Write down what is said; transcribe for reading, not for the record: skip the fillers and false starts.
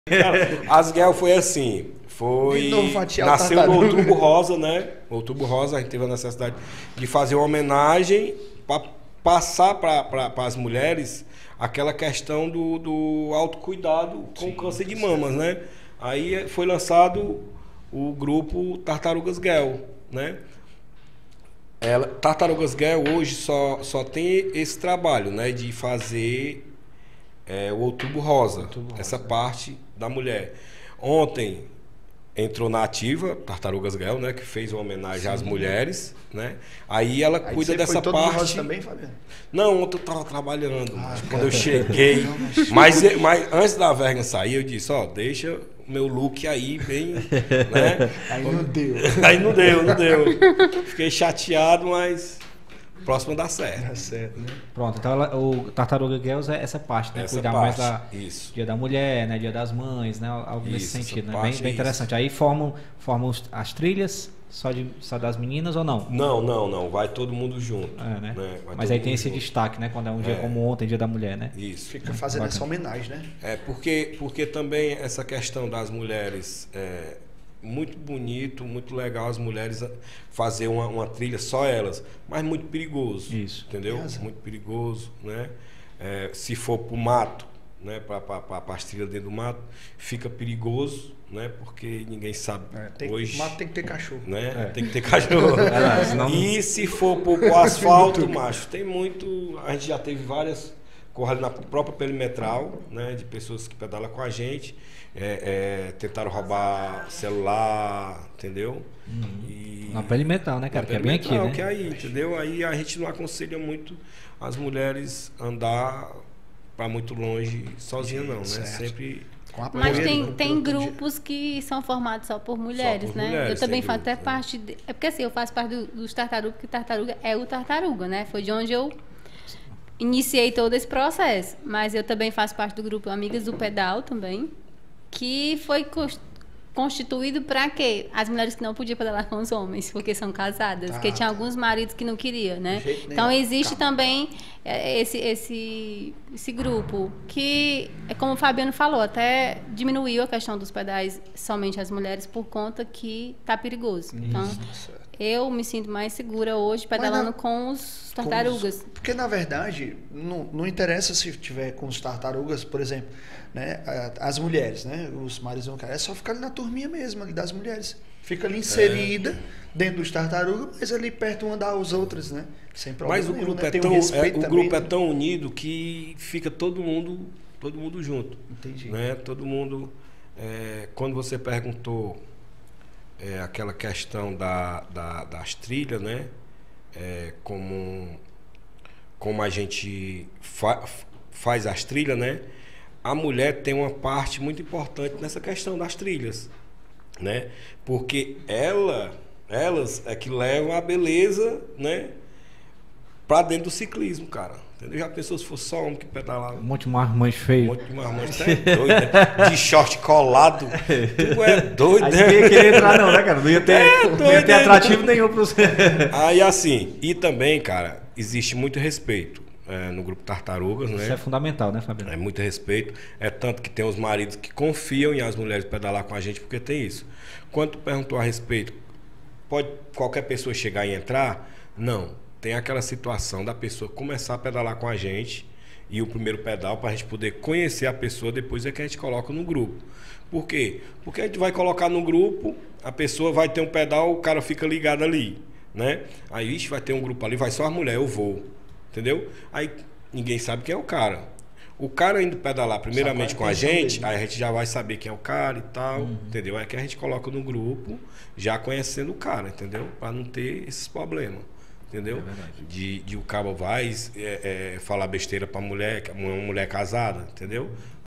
Cara, Asguel foi assim, nasceu no Outubro Rosa, né? Outubro Rosa, a gente teve a necessidade de fazer uma homenagem para passar para as mulheres aquela questão do autocuidado com o câncer de mamas, né? Aí foi lançado o grupo Tartarugas Girl, né? Tartarugas Girl hoje só tem esse trabalho, né? De fazer o Outubro Rosa, essa parte da mulher. Ontem entrou na ativa Tartarugas Girl, né, que fez uma homenagem às mulheres, né? Aí ela cuida dessa parte. Rosa também, Fabiano? Não, ontem eu estava trabalhando, quando eu cheguei. Mas antes da verga sair, eu disse, deixa o meu look aí bem, né? Aí não deu. Aí não deu. Fiquei chateado, mas próximo dá certo. Dá certo, né? Pronto, então o Tartaruga Girls é essa parte, né? Cuidar mais da Dia da Mulher, né? Dia das Mães, né? Algo nesse sentido, né? Bem interessante. Aí formam as trilhas só das meninas ou não? Não. Vai todo mundo junto. Né? Mas aí tem esse destaque, né? Quando é um dia como ontem, Dia da Mulher, né? Isso. Fica fazendo essa homenagem, né? Porque também essa questão das mulheres muito bonito, muito legal as mulheres fazer uma trilha só elas, mas muito perigoso. Isso. Entendeu? Muito perigoso, né? Se for pro mato, né? Para as trilhas dentro do mato, fica perigoso, né? Porque ninguém sabe. Hoje, mato tem que ter cachorro. Né? Tem que ter cachorro. E se for pro asfalto, macho, tem muito. A gente já teve várias corridas na própria perimetral, né? De pessoas que pedalam com a gente. Tentaram roubar celular, entendeu? Na perimetral, né, cara? Que é bem aqui, né? Que aí, entendeu? Aí a gente não aconselha muito as mulheres andar para muito longe sozinha, não, né? Sempre. Mas tem grupos que são formados só por mulheres, né? Mulheres, eu também faço até parte. É porque assim, eu faço parte dos Tartaruga, porque Tartaruga é o Tartaruga, né? Foi de onde eu iniciei todo esse processo. Mas eu também faço parte do grupo Amigas do Pedal também, que foi constituído para quê? As mulheres que não podiam pedalar com os homens, porque são casadas, porque tinha alguns maridos que não queriam, né? Então existe também esse grupo que, como o Fabiano falou, até diminuiu a questão dos pedais somente as mulheres por conta que tá perigoso. Então eu me sinto mais segura hoje pedalando com os tartarugas. Porque, na verdade, não interessa se tiver com os tartarugas, por exemplo, né? As mulheres, né? Os maridos não querem. É só ficar ali na turminha mesmo, ali das mulheres. Fica ali inserida dentro dos tartarugas, mas ali perto uma das outras, né? Sem problema. Mas o grupo, né? Grupo é tão unido que fica todo mundo junto. Entendi. Né? Todo mundo... quando você perguntou... aquela questão das trilhas, né? Como a gente faz as trilhas, né? A mulher tem uma parte muito importante nessa questão das trilhas, né? Porque elas é que levam a beleza, né? Pra dentro do ciclismo, cara. Entendeu? Já pensou se fosse só homem que pedalava? Um monte de marmanjo feio. Um monte de marmanjo, você é doido, né? De short colado. Tu é doido, né? Aí você não ia querer entrar não, né, cara? Não ia ter atrativo nenhum pra você. Aí assim, e também, cara, existe muito respeito no grupo Tartarugas, né? Isso é fundamental, né, Fabiano? É muito respeito. É tanto que tem os maridos que confiam em as mulheres pedalar com a gente, porque tem isso. Quando tu perguntou a respeito, pode qualquer pessoa chegar e entrar? Não. Tem aquela situação da pessoa começar a pedalar com a gente e o primeiro pedal para a gente poder conhecer a pessoa, depois é que a gente coloca no grupo. Por quê? Porque a gente vai colocar no grupo, a pessoa vai ter um pedal, o cara fica ligado ali, né? Aí, vai ter um grupo ali, vai só as mulheres, eu vou, entendeu? Aí ninguém sabe quem é o cara. O cara indo pedalar primeiramente com a gente, aí a gente já vai saber quem é o cara e tal, entendeu? É que a gente coloca no grupo, já conhecendo o cara, entendeu? Para não ter esses problemas. Entendeu? De o cabo vai falar besteira pra mulher, uma mulher casada, entendeu?